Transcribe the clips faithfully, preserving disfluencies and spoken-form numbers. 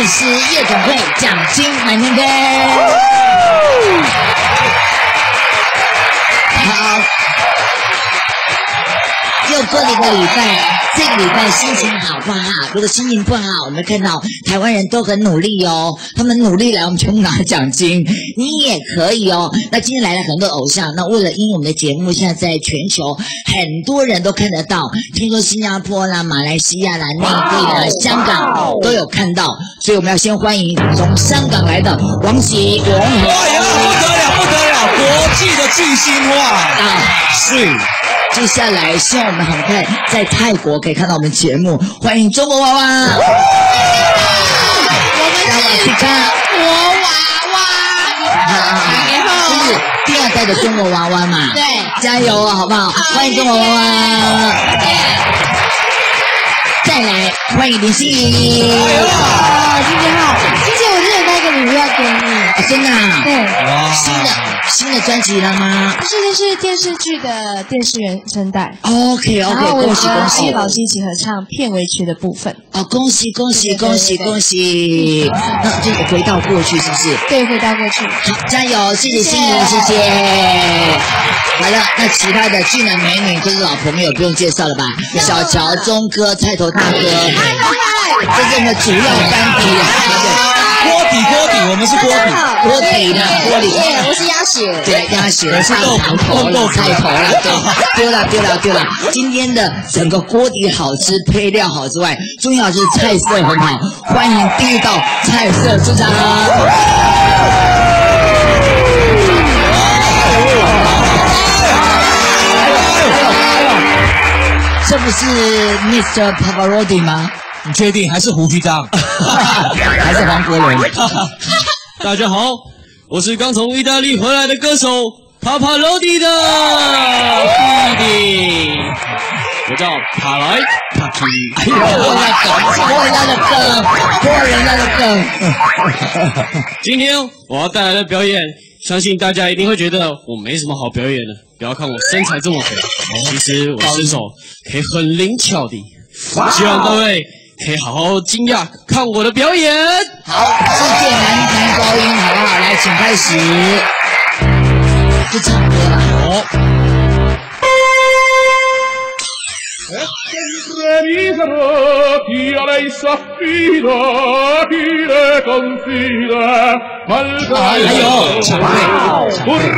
师夜总会奖金满天飞。好，又过了一个礼拜。这个礼拜心情好不好？如果心情不好，我们看到台湾人都很努力哦，他们努力来，我们全部拿奖金，你也可以哦。那今天来了很多偶像，那为了因为我们的节目现在在全球很多人都看得到，听说新加坡啦、马来西亚啦、内地啦、香港都有看到，所以我们要先欢迎从香港来的王喜王。 哎呀，不得了不得了，国际的巨星哇！啊，是。 接下来，希望我们很快在泰国可以看到我们节目，欢迎中国娃娃。我们是国娃娃， 好，这是第二代的中国娃娃嘛？ 对， 加油啊，好不好？欢迎中国娃娃。再来，欢迎林心怡。 哦，今天好，今天我真的带个礼物要给你。 真的啊？ 对。 新的新的专辑了吗？ 不是，这是电视剧的电视原声带。 OK OK， 恭喜恭喜！ 跟老师一起合唱片尾曲的部分。 哦，恭喜恭喜恭喜恭喜！那就是回到过去，是不是？ 对，回到过去。 好，加油！谢谢心怡，谢谢。来了，那其他的俊男美女都是老朋友，不用介绍了吧？小乔、钟哥、菜头大哥，这是我们的主要班底啊，对不对？ 锅底锅底，我们是锅底， 锅底的锅底。 我是鸭血， 对，鸭血， 我是豆腐头了，菜头了，对，丢了丢了丢了。今天的整个锅底好吃，配料好之外，重要就是菜色很好。欢迎第一道菜色出场。这不是 Mister Pavarotti 吗？ 你确定还是胡须章？ 还是黄国伦？ 大家好，我是刚从意大利回来的歌手 Pavarotti 的弟弟，我叫帕莱帕基。 哎呦，破人家的梗，破人家的梗。 今天我要带来的表演，相信大家一定会觉得我没什么好表演的。不要看我身材这么肥，其实我身手可以很灵巧的。希望各位可以好好惊讶看我的表演。 好，世界男男高音，好不好？来，请开始，就唱歌了。好。 哎呦，抢配，抢配。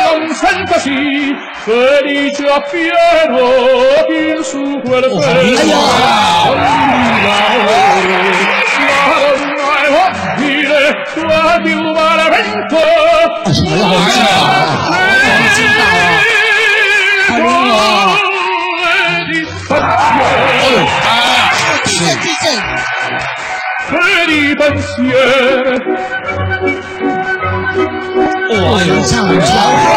什么黄金宝啊？黄金宝啊！哎呦！地震地震！哇，有唱很漂亮。